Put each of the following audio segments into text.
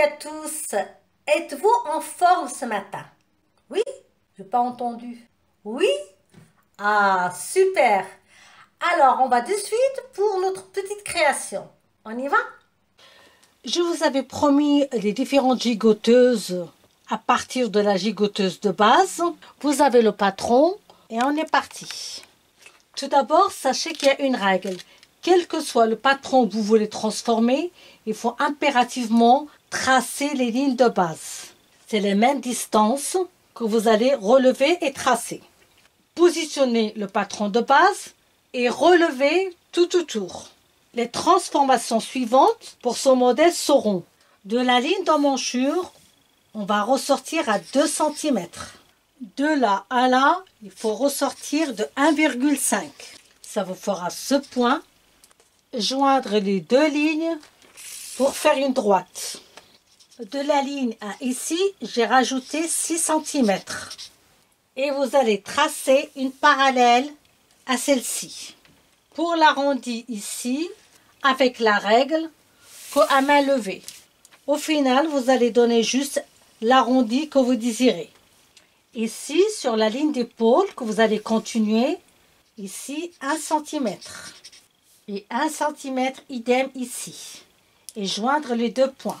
à tous. Êtes-vous en forme ce matin? Oui? J'ai pas entendu. Oui? Ah, super. Alors, on va de suite pour notre petite création. On y va? Je vous avais promis les différentes gigoteuses à partir de la gigoteuse de base. Vous avez le patron et on est parti. Tout d'abord, sachez qu'il y a une règle. Quel que soit le patron que vous voulez transformer, il faut impérativement tracer les lignes de base. C'est les mêmes distances que vous allez relever et tracer. Positionnez le patron de base et relevez tout autour. Les transformations suivantes pour ce modèle seront de la ligne d'emmanchure, on va ressortir à 2 cm. De là à là, il faut ressortir de 1,5. Ça vous fera ce point. Joindre les deux lignes pour faire une droite. De la ligne à ici, j'ai rajouté 6 cm. Et vous allez tracer une parallèle à celle-ci. Pour l'arrondi ici, avec la règle à main levée. Au final, vous allez donner juste l'arrondi que vous désirez. Ici, sur la ligne d'épaule que vous allez continuer, ici 1 cm. Et 1 cm idem ici. Et joindre les deux points.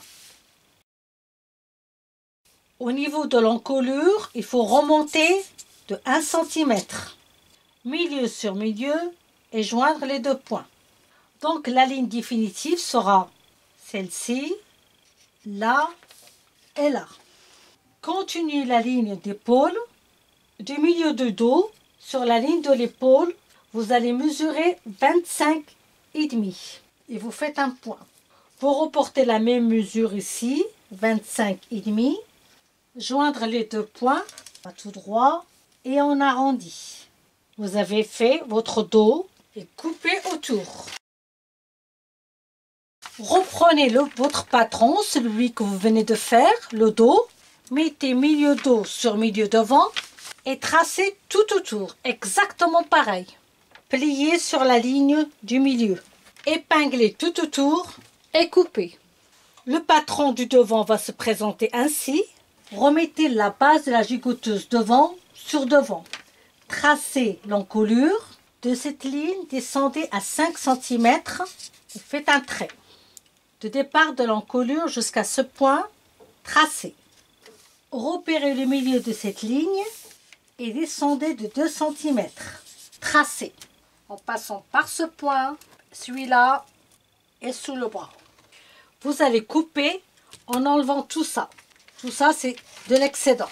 Au niveau de l'encolure, il faut remonter de 1 cm. Milieu sur milieu et joindre les deux points. Donc la ligne définitive sera celle-ci, là et là. Continuez la ligne d'épaule. Du milieu de dos, sur la ligne de l'épaule, vous allez mesurer 25,5 et vous faites un point. Vous reportez la même mesure ici, 25,5. Joindre les deux points, à tout droit, et on arrondit. Vous avez fait votre dos et coupez autour. Reprenez votre patron, celui que vous venez de faire, le dos. Mettez milieu dos sur milieu devant et tracez tout autour, exactement pareil. Pliez sur la ligne du milieu. Épinglez tout autour et coupez. Le patron du devant va se présenter ainsi. Remettez la base de la gigoteuse devant sur devant. Tracez l'encolure. De cette ligne, descendez à 5 cm et faites un trait. De départ de l'encolure jusqu'à ce point, tracez. Repérez le milieu de cette ligne et descendez de 2 cm. Tracez en passant par ce point, celui-là et sous le bras. Vous allez couper en enlevant tout ça. Tout ça, c'est de l'excédent.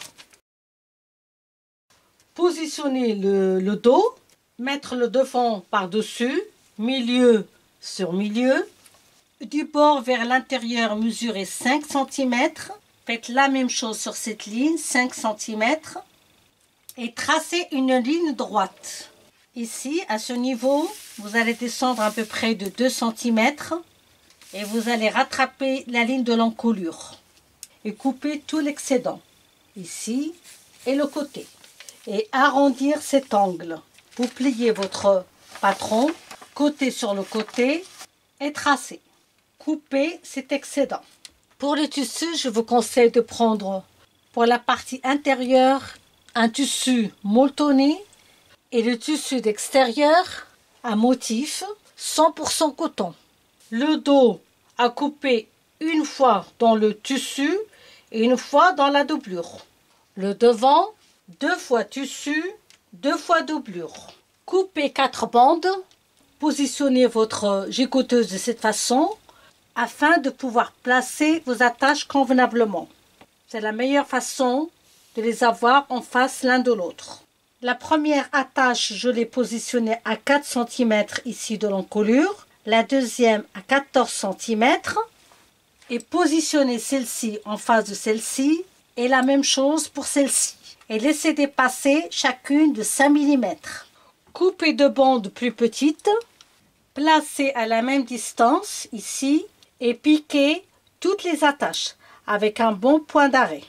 Positionnez le dos, mettre le devant par-dessus, milieu sur milieu. Du bord vers l'intérieur, mesurez 5 cm. Faites la même chose sur cette ligne, 5 cm. Et tracez une ligne droite. Ici, à ce niveau, vous allez descendre à peu près de 2 cm. Et vous allez rattraper la ligne de l'encolure. Et couper tout l'excédent. Ici et le côté. Et arrondir cet angle. Vous pliez votre patron, côté sur le côté, et tracez. Coupez cet excédent. Pour le tissu, je vous conseille de prendre pour la partie intérieure un tissu molletonné et le tissu d'extérieur un motif 100% coton. Le dos à couper une fois dans le tissu et une fois dans la doublure. Le devant, 2 fois tissu, 2 fois doublure. Coupez 4 bandes. Positionnez votre gigoteuse de cette façon afin de pouvoir placer vos attaches convenablement. C'est la meilleure façon de les avoir en face l'un de l'autre. La première attache, je l'ai positionnée à 4 cm ici de l'encolure. La deuxième à 14 cm. Et positionnez celle-ci en face de celle-ci. Et la même chose pour celle-ci. Et laissez dépasser chacune de 5 mm. Coupez 2 bandes plus petites. Placez à la même distance ici. Et piquez toutes les attaches avec un bon point d'arrêt.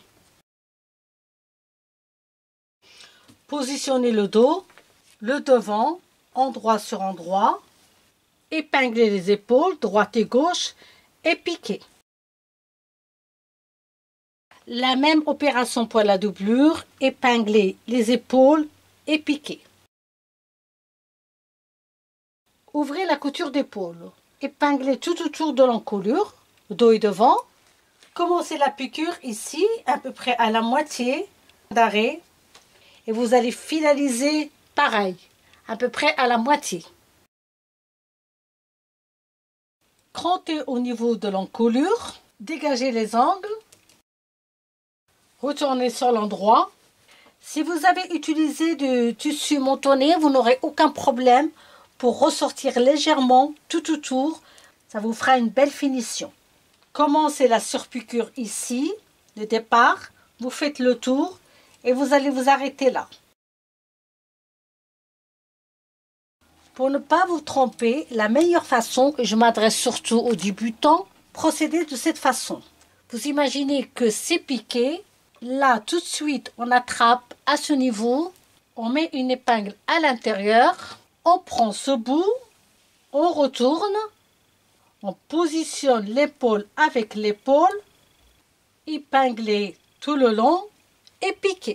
Positionnez le dos, le devant, endroit sur endroit. Épinglez les épaules, droite et gauche, et piquez. La même opération pour la doublure, épingler les épaules et piquer. Ouvrez la couture d'épaule. Épinglez tout autour de l'encolure, dos et devant. Commencez la piqûre ici, à peu près à la moitié d'arrêt. Et vous allez finaliser pareil, à peu près à la moitié. Crantez au niveau de l'encolure, dégagez les angles, retournez sur l'endroit. Si vous avez utilisé du tissu montonné, vous n'aurez aucun problème pour ressortir légèrement tout autour. Ça vous fera une belle finition. Commencez la surpiqûre ici, le départ, vous faites le tour et vous allez vous arrêter là. Pour ne pas vous tromper, la meilleure façon, et je m'adresse surtout aux débutants, procédez de cette façon. Vous imaginez que c'est piqué, là tout de suite on attrape à ce niveau, on met une épingle à l'intérieur, on prend ce bout, on retourne, on positionne l'épaule avec l'épaule, épingler tout le long et piquer.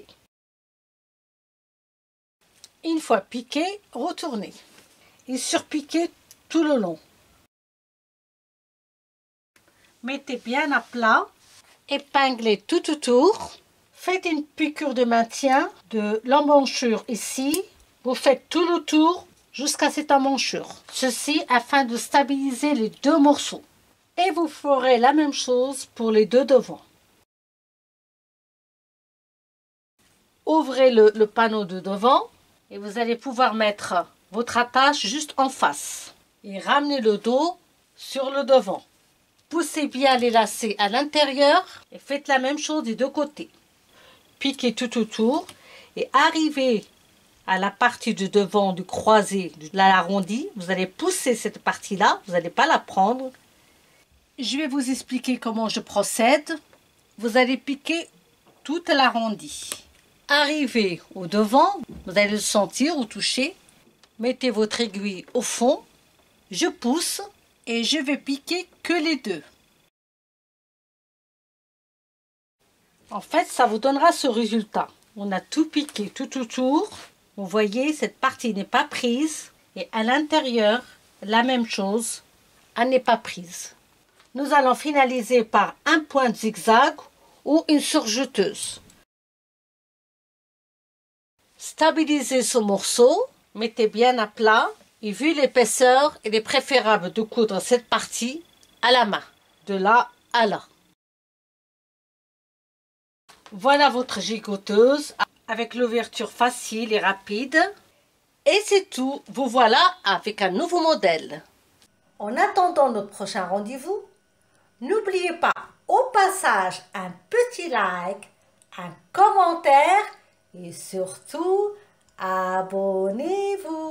Une fois piqué, retournez et surpiquez tout le long. Mettez bien à plat, épinglez tout autour, faites une piqûre de maintien de l'emmanchure ici, vous faites tout le tour jusqu'à cette emmanchure. Ceci afin de stabiliser les deux morceaux. Et vous ferez la même chose pour les deux devants. Ouvrez le panneau de devant et vous allez pouvoir mettre votre attache juste en face. Et ramenez le dos sur le devant. Poussez bien les lacets à l'intérieur et faites la même chose des deux côtés. Piquez tout autour et arrivez à la partie du devant du croisé de l'arrondi. Vous allez pousser cette partie-là, vous n'allez pas la prendre. Je vais vous expliquer comment je procède. Vous allez piquer toute l'arrondi. Arrivez au devant, vous allez le sentir ou toucher. Mettez votre aiguille au fond. Je pousse et je vais piquer que les deux. En fait, ça vous donnera ce résultat. On a tout piqué tout autour. Vous voyez, cette partie n'est pas prise. Et à l'intérieur, la même chose, elle n'est pas prise. Nous allons finaliser par un point de zigzag ou une surjeteuse. Stabilisez ce morceau, mettez bien à plat. Et vu l'épaisseur, il est préférable de coudre cette partie à la main, de là à là. Voilà votre gigoteuse avec l'ouverture facile et rapide. Et c'est tout, vous voilà avec un nouveau modèle. En attendant notre prochain rendez-vous, n'oubliez pas au passage un petit like, un commentaire et surtout abonnez-vous.